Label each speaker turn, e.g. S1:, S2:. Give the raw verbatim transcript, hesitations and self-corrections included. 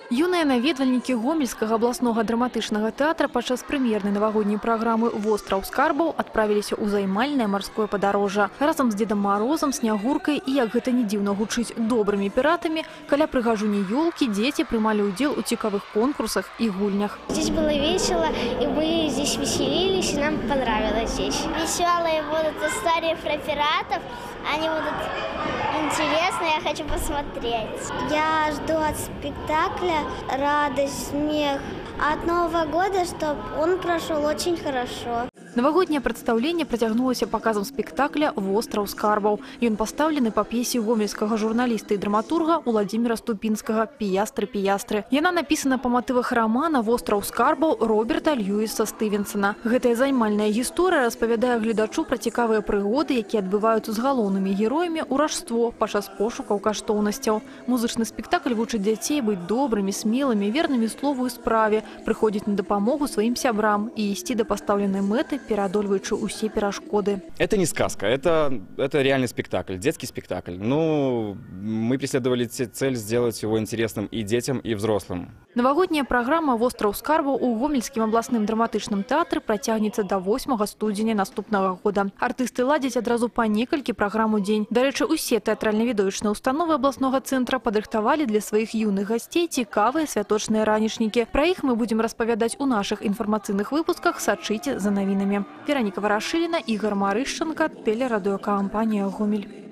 S1: Юныя наведвальнікі гомельскага абласнога драматычнага тэатра падчас прэм'ернай навагодняй праграмы «Востраў скарбаў» адправіліся ў займальнае марское падарожжа. Разам з Дедам Морозом, Снягуркай і, як гэта не дзіўна гучыць, добрымі піратамі, каля прыгажуні ёлкі дзеці прымалі ўдзел у цікавых конкурсах и гульнях.
S2: Здесь было весело, и мы здесь веселились, и нам понравилось здесь. Веселые будут истории про пиратов, они будут интересные, я хочу посмотреть. Я жду от спектакля радость, смех, а от Нового года, чтобы он прошел очень хорошо.
S1: Навагодняе прадстаўленне працягнулася паказам спектакля «Востраў скарбаў». Ён пастаўлены па п'есе гомельскага журналіста і драматурга Уладзіміра Ступінскага «Піястры, піястры». Яна напісана па матывах рамана «Востраў скарбаў» Роберта Льюіса Стывенсона. Гэтая займальная гісторыя распавядае гледачу пра цікавыя прыгоды, якія адбываюцца з галоўнымі героямі ў ражство падчас пошукаў каштоўнасцяў. Музычны спектакль вучыць дзяцей быць добрымі, смелымі, вернымі слову і справе, прыходзіць на дапамогу сваім сябрам і ісці да пастаўленай мэты, пераадольваючы усе перашкоды.
S3: Это не сказка, это, это реальный спектакль, детский спектакль. Ну, мы преследовали цель сделать его интересным и детям, и взрослым.
S1: Навагодняя праграма «Востраў скарбаў» у гомельскім абласным драматычным тэатры працягнецца да восьмага студзеня наступнага года. Артысты ладзяць адразу па некалькі праграм у дзень. Дарэчы, усе тэатральна-відовічныя установы абласнога цэнтра падрыхтавалі для сваіх юных гасцей цікавыя святочныя ранішнікі. Пра іх мы будзем распавядаць у нашых інфармацыйных выпусках. Сачыце за навінамі. Вероніка Варашыліна, Ігор Марышченко, тэлерадыёкампанія «Гомель».